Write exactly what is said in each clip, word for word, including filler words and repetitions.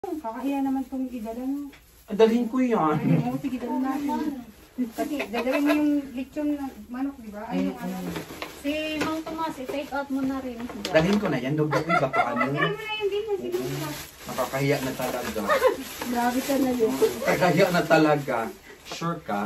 Kakahiya naman itong idala nyo. Dalhin ko yan. Ay, oo, sige, dala natin. Kasi dadalhin mo yung lechon ng manok, di ba? Ay, yung ano. Si Mang Tomas, i-take out mo na rin. Dalhin ko na yan. Dugdug iba pa ano. Dalhin mo na yung din. Sige mo. Nakakahiya na talaga. Grabe ka na yun. Nakakahiya na talaga. Sure ka?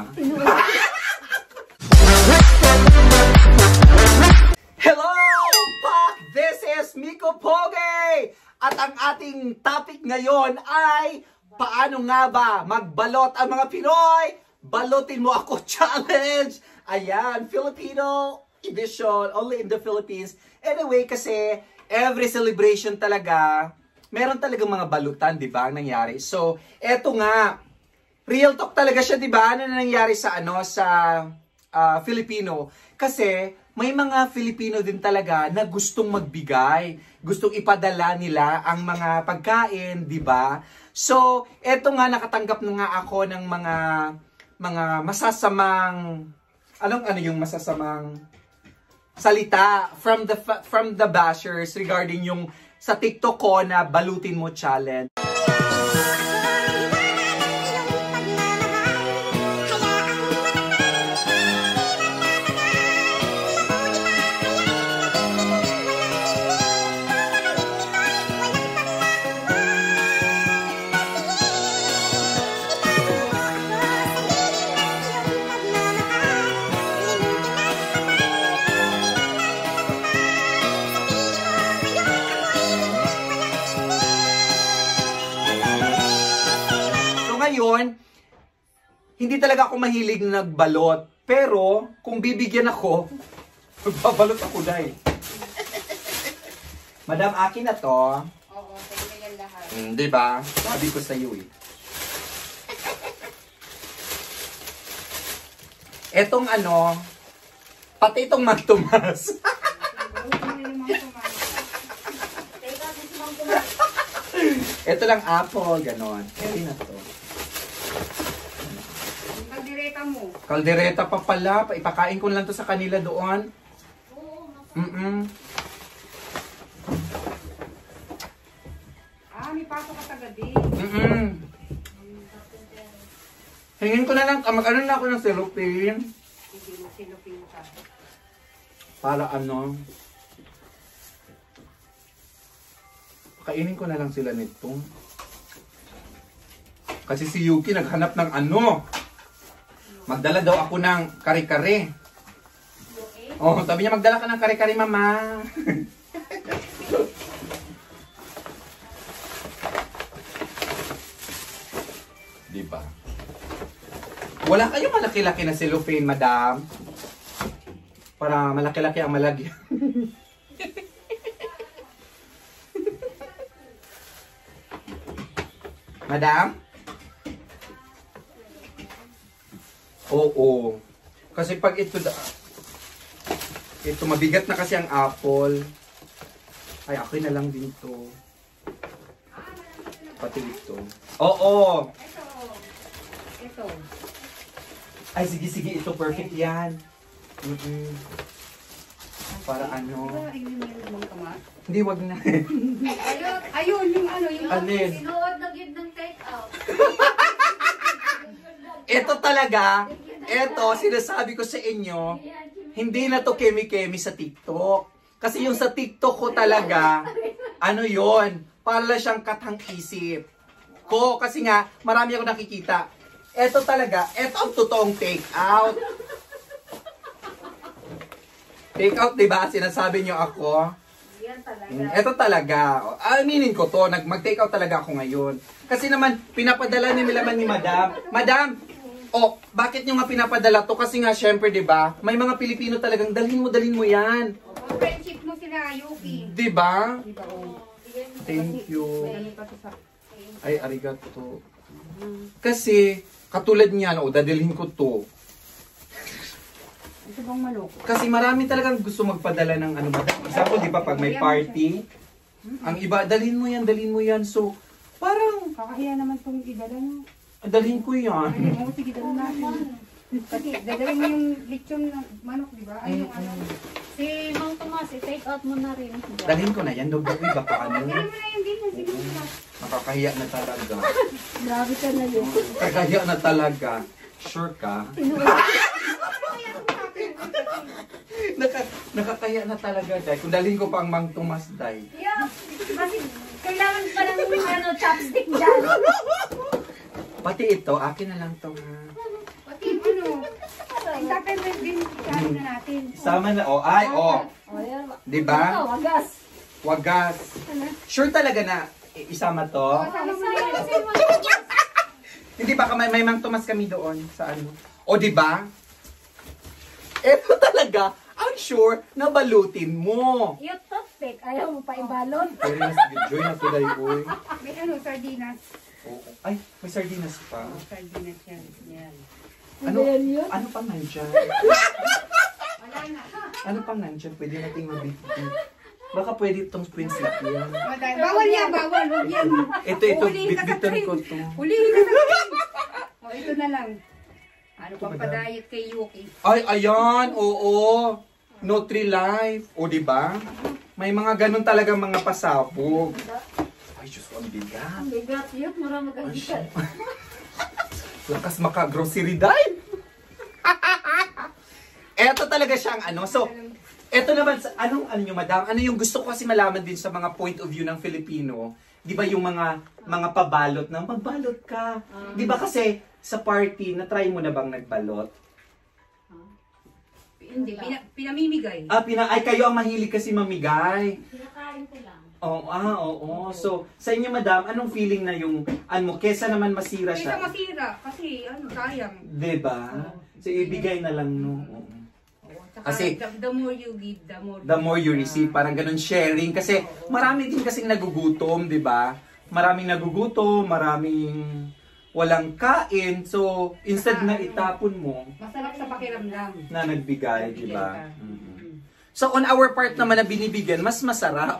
Hello, Pak! This is Miko Poge! At ang ating topic ngayon ay paano nga ba magbalot ang mga Pinoy? Balutin mo ako challenge! Ayan, Filipino edition, only in the Philippines. Anyway, kasi every celebration talaga, meron talagang mga balutan, di ba, ang nangyari. So, eto nga, real talk talaga siya, di ba? Ano na nangyari sa ano sa uh, Filipino? Kasi may mga Filipino din talaga na gustong magbigay, gustong ipadala nila ang mga pagkain, di ba? So, eto nga nakatanggap na nga ako ng mga mga masasamang anong ano yung masasamang salita from the from the bashers regarding yung sa TikTok ko na balutin mo challenge. Ngayon, hindi talaga ako mahilig nagbalot. Pero, kung bibigyan ako, magbabalot ako na eh. Madam, akin na to. Oo, sa'yo na yan lahat. Hmm, diba? Sabi ko sa'yo eh. Etong ano, pati itong Mang Tomas. Ito lang apple, ganon. Ito na to. Kaldereta mo. Kaldereta pa pala. Ipakain ko lang to sa kanila doon. Mm-mm. Ah, may pasok ka tagadi. Mm-mm. Hingin ko na lang, mag-ano na ako ng cellophane. Sige mo, sinupin ka. Para ano. Kainin ko na lang sila nito. Kasi si Yuki naghanap ng ano. Magdala daw ako ng kare-kare. Oh, sabi niya magdala ka ng kare-kare, mama. Diba? Wala kayong malaki-laki na cellophane, madam? Para malaki-laki ang malagyan. Madam? Oo. Kasi pag ito, ito mabigat na kasi ang apple. Ay, akin na lang din to. Pati ito. Oo. Ito. Ito. Ay, sige, sige. Ito perfect yan. Mm-mm. Para ano. Diba, yung yung kamat? Hindi, wag na. Ayun, ayun, yung ano, yung Alin? Sinuod na gid ng take out. Ito talaga, ito, sinasabi ko sa inyo, hindi na to kemi-kemi sa TikTok. Kasi yung sa TikTok ko talaga, ano yon, para siyang katang isip ko. Kasi nga, marami ako nakikita. Ito talaga, ito ang totoong take out. Take out, diba? Sinasabi nyo ako. Yan talaga. Mm, ito talaga. Aminin ko to, nag mag-take out talaga ako ngayon. Kasi naman, pinapadala ni nila man ni Madam. Madam, oh, bakit nyo nga pinapadala to? Kasi nga, syempre, di ba? May mga Pilipino talagang, dalhin mo, dalhin mo yan. oh, friendship mo sila, Yuki. Di ba? Diba, oh. Thank you. Ganun pa sa Ay, arigato. Kasi, katulad niyan, oh, dadalhin ko to. Ito bang manok? Kasi marami talagang gusto magpadala ng ano. Example, di ba, pag may party, ang iba, dalhin mo yan, dalhin mo yan. So, parang, Kakahiya naman itong idala nyo. dalhin ko yan. Ay, oo, sige, dala natin. Kasi dadalhin mo yung lechon ng manok, di ba? Ay, yung ano. Si Mang Tomas, i-take out mo na rin. Dalhin ko na yan. Dog dog baka ano. Dalhin mo na yung din. Sige mo na. Nakakahiya na talaga. Grabe ka na yun. Nakakahiya na talaga. Sure ka? Naka, nakakahiya na talaga, Day. Kung dalhin ko pang Mang Tomas, Day. Yeah, kasi kailangan pa ng ano, chopstick dyan. Pati ito, akin na lang to ha. Pati yung ano. Isapin mo din. Isapin na natin. Sama na, oh, ay, oh. O yan. Di ba? Ito, wagas. Wagas. Sure talaga na i- isama to? Kasama mo na yun. Si Mang Tomas. Hindi ba may, may Mang Tomas kami doon sa ano? O di ba? Ito talaga, ang sure na balutin mo. Yung toothpick, ayaw mo pa ibalot. Pero mas joy na to day, oy. May ano, sardinas. Oo. Ay, may sardinas pa. Oh, sardinas yan. Yan. Ano, Ano yan yun? ano pang nandyan? Wala na. Ano pang nandyan? Pwede nating mabit-bit. Baka pwede itong twins lang yan. Madaya. Bawal yan, bawal. Huwag yan. Ito, ito, Hulihin ka sa bit-bitan train. ko to. Hulihin ka sa train. O, ito na lang. Ano pang padayet kay Yuki? Ay, ayan, oo. Nutri-Life. O, di ba? May mga ganun talaga mga pasabog. Ay, Diyos ko, ang bigat. Ang bigat yun, marami kang bigat. Lakas maka-grocery dime. Eto talaga siyang ano. So, eto naman, sa, anong ano nyo, madam? Ano yung gusto ko kasi malaman din sa mga point of view ng Filipino? Di ba yung mga mga pabalot na, magbalot ka. Di ba kasi sa party, na-try mo na bang nagbalot? Hindi, pina, pinamimigay. Ah, pina, ay kayo ang mahilig kasi mamigay. Sinakain ko lang. Oo, ah, oo. So, sa inyo, madam, anong feeling na yung, ano, kesa naman masira Kaysa siya? masira, kasi ano, sayang. Diba? So, ibigay na lang, no? Oo. Tsaka, Kasi- the, the more you give, the more The more you receive, parang ganun sharing. Kasi marami din kasing nagugutom, di ba? Maraming nagugutom, maraming walang kain. So, instead na itapon mo, masarap sa pakiramdam. na nagbigay, di ba? Nagbigay ka. Mhm. So, on our part naman na binibigyan, mas masarap.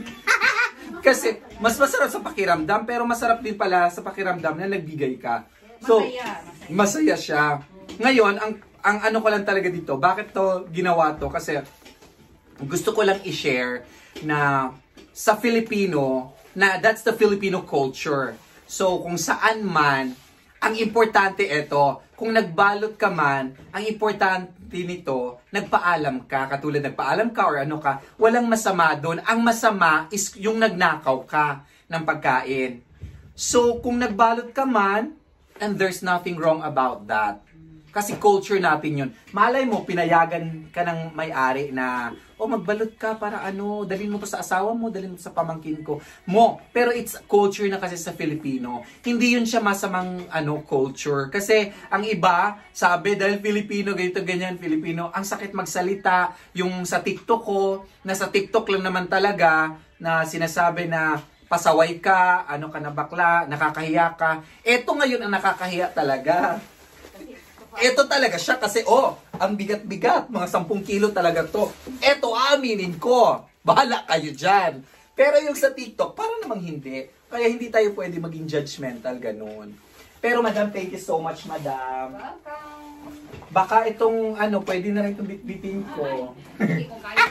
Kasi, mas masarap sa pakiramdam, pero masarap din pala sa pakiramdam na nagbigay ka. So, Masaya, masaya. masaya siya. Ngayon, ang ang ano ko lang talaga dito, bakit to ginawa to? Kasi gusto ko lang i-share na sa Filipino, na that's the Filipino culture. So, kung saan man, ang importante ito, kung nagbalot ka man, ang importante nito, nagpaalam ka, katulad nagpaalam ka or ano ka, walang masama doon. Ang masama is yung nagnakaw ka ng pagkain. So, kung nagbalot ka man, and there's nothing wrong about that. Kasi culture natin yun. Malay mo, pinayagan ka ng may-ari na, oh, magbalot ka para ano, dalhin mo to sa asawa mo, dalhin mo to sa pamangkin ko. Mo, pero it's culture na kasi sa Filipino. Hindi yun siya masamang ano, culture. Kasi ang iba, sabi, dahil Filipino, ganito, ganyan, Filipino, ang sakit magsalita. Yung sa TikTok ko, na sa TikTok lang naman talaga, na sinasabi na, pasaway ka, ano ka na bakla, nakakahiya ka. Eto ngayon ang nakakahiya talaga. Ito talaga siya kasi, oh, ang bigat-bigat, mga sampung kilo talaga to. Ito, aminin ko. Bahala kayo dyan. Pero yung sa TikTok, para namang hindi. Kaya hindi tayo pwede maging judgmental, ganun. Pero madam, thank you so much, madam. Welcome. Baka itong, ano, pwede na rin itong bitbitin ko. Hindi ko kaya.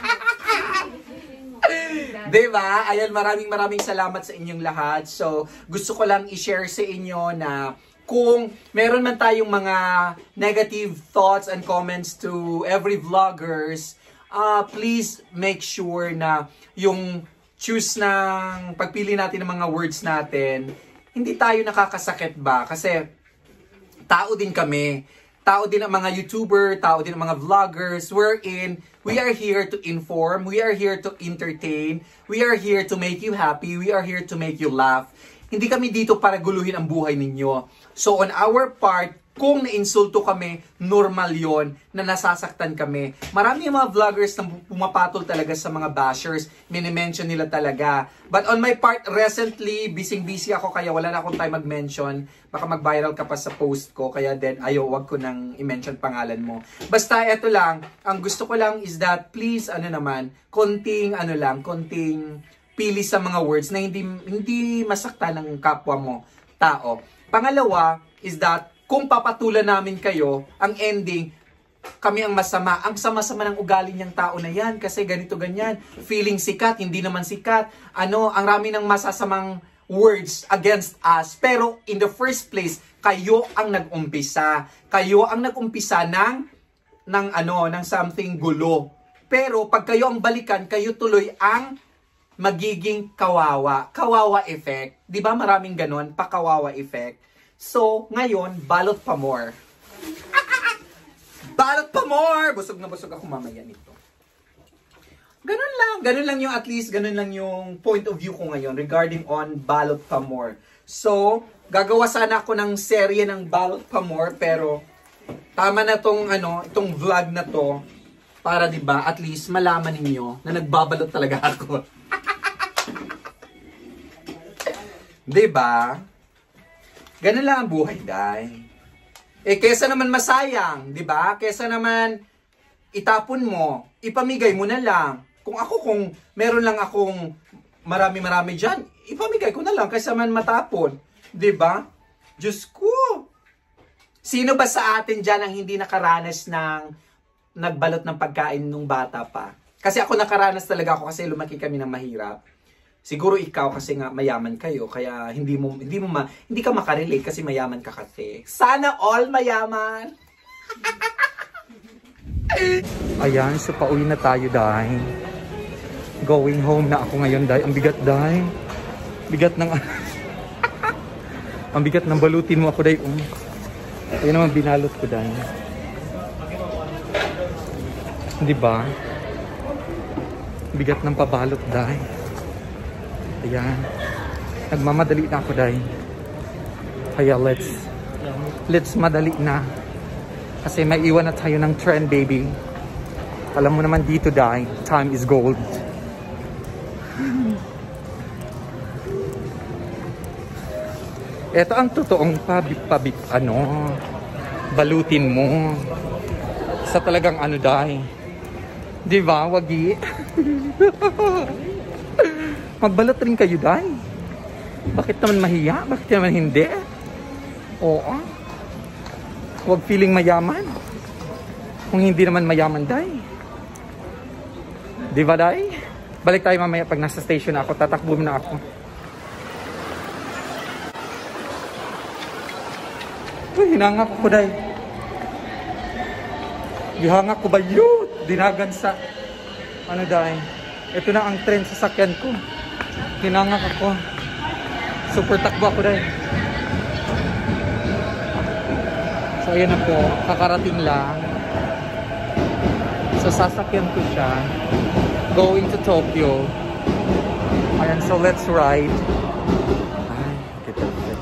Diba? Ayan, maraming maraming salamat sa inyong lahat. So, gusto ko lang i-share sa inyo na kung meron man tayong mga negative thoughts and comments to every vloggers, uh, please make sure na yung choose ng pagpili natin ng mga words natin, hindi tayo nakakasakit ba? Kasi tao din kami. Tao din ang mga YouTuber, tao din ang mga vloggers. We're in, we are here to inform, we are here to entertain, we are here to make you happy, we are here to make you laugh. Hindi kami dito para guluhin ang buhay ninyo. So on our part, kung na-insulto kami, normal yon na nasasaktan kami. Marami yung mga vloggers na pumapatol talaga sa mga bashers. Minimension nila talaga. But on my part, recently, busy-busy ako kaya wala na akong time mag-mention. Baka mag-viral ka pa sa post ko. Kaya then, ayaw, wag ko nang i-mention pangalan mo. Basta, eto lang. Ang gusto ko lang is that, please, ano naman, konting, ano lang, konting pili sa mga words na hindi, hindi masakta ng kapwa mo, tao. Pangalawa is that, kung papatulan namin kayo, ang ending, kami ang masama. Ang sama-sama ng ugali niyang tao na yan kasi ganito ganyan. Feeling sikat, hindi naman sikat. Ano, ang rami ng masasamang words against us. Pero in the first place, kayo ang nag-umpisa. Kayo ang nag-umpisa ng, ng, ano, ng something gulo. Pero pag kayo ang balikan, kayo tuloy ang magiging kawawa. Kawawa effect. Di ba maraming ganon? Pakawawa effect. So, ngayon, balot pa more. Balot pa more! Busog na busog ako mamaya nito. Ganun lang. Ganun lang yung at least, ganun lang yung point of view ko ngayon regarding on balot pa more. So, gagawa sana ako ng serye ng balot pa more pero tama na tong ano, itong vlog na to para 'di ba at least malaman niyo na nagbabalot talaga ako. 'Di ba? Ganun lang ang buhay, dai. Eh, kesa naman masayang, di ba? Kesa naman itapon mo, ipamigay mo na lang. Kung ako, kung meron lang akong marami-marami dyan, ipamigay ko na lang kaysa man matapon. Di ba? Diyos ko! Sino ba sa atin dyan ang hindi nakaranas ng nagbalot ng pagkain nung bata pa? Kasi ako nakaranas talaga ako kasi lumaki kami ng mahirap. Siguro ikaw kasi nga mayaman kayo kaya hindi mo hindi mo ma, hindi ka makarelate kasi mayaman ka kasi. Sana all mayaman. Ayan, so pauwi na tayo, dahil going home na ako ngayon, dahil ang bigat, dahil bigat ng ang bigat ng balutin mo ako, dahil um. Ayun naman binalot ko, dahil hindi ba? Bigat ng pabalot, dahil ayan. Nagmamadali na ako, dahil. Kaya let's let's madali na. Kasi may iwan na tayo ng trend, baby. Alam mo naman dito, dahil time is gold. Ito ang totoong pabip-pabip, ano, balutin mo. Sa talagang ano, dahil. Di ba, wagi? Magbalot rin kayo, dahil. Bakit naman mahiya? Bakit naman hindi? Oo. Huwag feeling mayaman. Kung hindi naman mayaman, dahil. Di ba, dahil? Balik tayo mamaya pag nasa station na ako. Tatakbo na ako. Uy, hinangak ako, dahil. Hihangak ko ba yun? Dinagan sa ano, dahil. Ito na ang trend sa sakyan ko. Hinangak ako. Super takbo ako, dahil. So, ayan na po. Kakarating lang. So, sasakyan ko siya. Going to Tokyo. Ayan, so let's ride. Ay, kita, kita.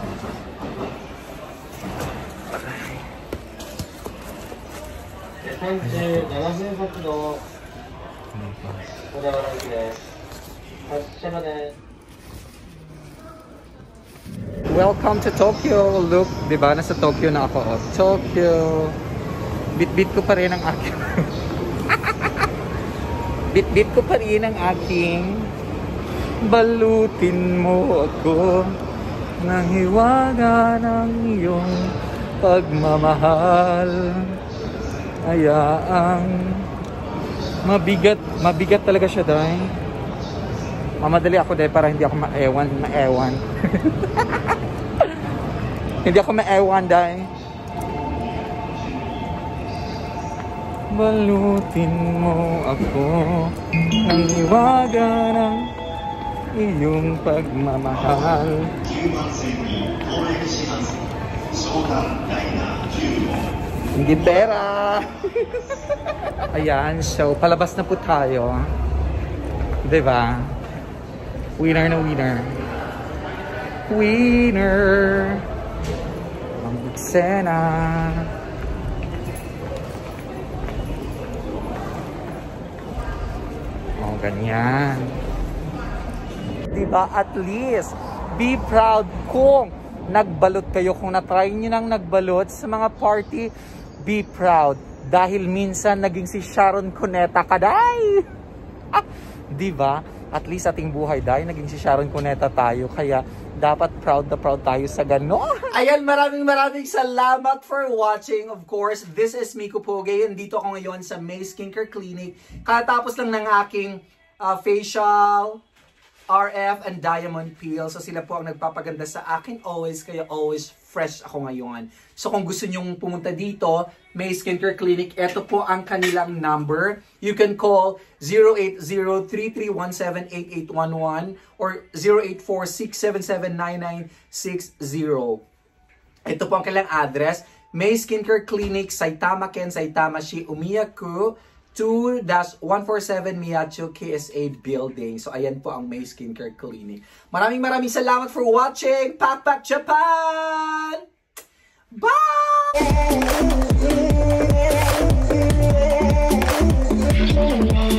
Welcome to Tokyo. Look, di ba? Nasa Tokyo na ako. Oh. Tokyo. Bit-bit ko pa rin ang aking Bit-bit ko pa rin ang aking balutin mo ako ng hiwaga ng iyong pagmamahal. Ayaang mabigat, mabigat talaga siya, dahil. Mamadali ako, dahil, para hindi ako maewan, maewan. Hindi ako maewan, dahil. Balutin mo ako ng hiwaga ng iyong pagmamahal. Hindi pera. Ayan, so palabas na po tayo. Diba? Winner na winner. Winner. Ang eksena. Oh, ganyan. Diba? At least, be proud kung nagbalot kayo. Kung na-try nyo nang nagbalot sa mga party, be proud. Dahil minsan naging si Sharon Cuneta ka, day! Ah, diba? At least ating buhay, day, naging si Sharon Cuneta tayo. Kaya Dapat proud na proud tayo sa gano'n. Ayan, maraming maraming salamat for watching. Of course, this is Miko Poge. Dito ako ngayon sa May Skincare Clinic. Katapos lang ng aking uh, facial, R F, and diamond peel. So sila po ang nagpapaganda sa akin always. Kaya always fresh ako ngayon. So kung gusto nyong pumunta dito, May Skincare Clinic, ito po ang kanilang number. You can call zero eight zero, three three one seven, eight eight one one or zero eight four, six seven seven, nine nine six zero. Ito po ang kanilang address. May Skincare Clinic, Saitama Ken, Saitama Shi, Umiyaku, two dash one forty-seven Miyacho K S A Building. So ayan po ang May Skincare Clinic. Maraming maraming salamat for watching. Pak Pak Japan! Bye!